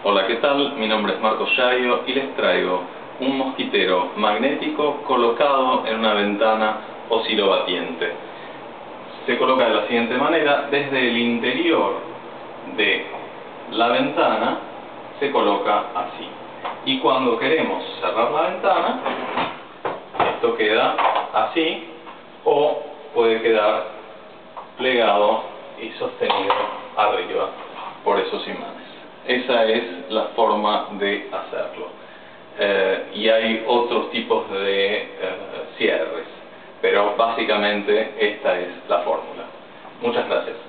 Hola, ¿qué tal? Mi nombre es Marcos Yayo y les traigo un mosquitero magnético colocado en una ventana oscilobatiente. Se coloca de la siguiente manera: desde el interior de la ventana se coloca así. Y cuando queremos cerrar la ventana, esto queda así, o puede quedar plegado y sostenido arriba por esos imanes. Esa es la forma de hacerlo. Y hay otros tipos de cierres, pero básicamente esta es la fórmula. Muchas gracias.